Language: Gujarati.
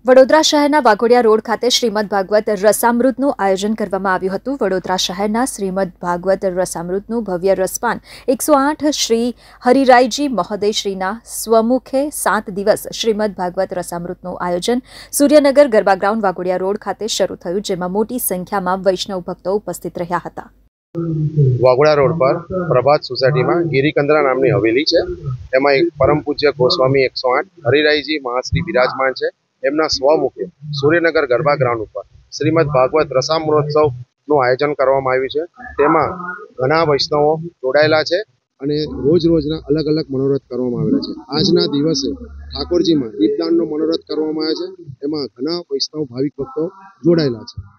વડોદરા શહેરના વાઘોડિયા રોડ ખાતે શ્રીમદ ભાગવત રસામૃતનું આયોજન કરવામાં આવ્યું હતું। વડોદરા શહેરના શ્રીમદ ભાગવત રસામૃતનું ભવ્ય રસપાન 108 શ્રી હરિરાયજી મહોદયશ્રીના સ્વમુખે 7 દિવસ શ્રીમદ ભાગવત રસામૃતનું આયોજન સૂર્યનગર ગરબા ગ્રાઉન્ડ વાઘોડિયા રોડ ખાતે શરૂ થયું, જેમાં મોટી સંખ્યામાં વૈષ્ણવ ભક્તો ઉપસ્થિત રહ્યા હતા। વાઘોડિયા રોડ પર પ્રભાત સોસાયટીમાં ગિરિકંદરા નામની હવેલી છે। એમાં એક પરમ પૂજ્ય ગોસ્વામી 108 હરિરાયજી મહાશ્રી બિરાજમાન છે। એમના સ્વમુખે સૂર્યનગર ગરબા ગ્રાઉન્ડ ઉપર શ્રીમદ ભાગવત રસામૃતોત્સવનું આયોજન કરવામાં આવ્યું છે। તેમાં ઘણા વૈષ્ણવો જોડાયેલા છે અને રોજના અલગ અલગ મનોરથ કરવામાં આવેલા છે। આજના દિવસે ઠાકોરજીમાં દીપદાનનો મનોરથ કરવામાં આવે છે। એમાં ઘણા વૈષ્ણવ ભાવિક ભક્તો જોડાયેલા છે।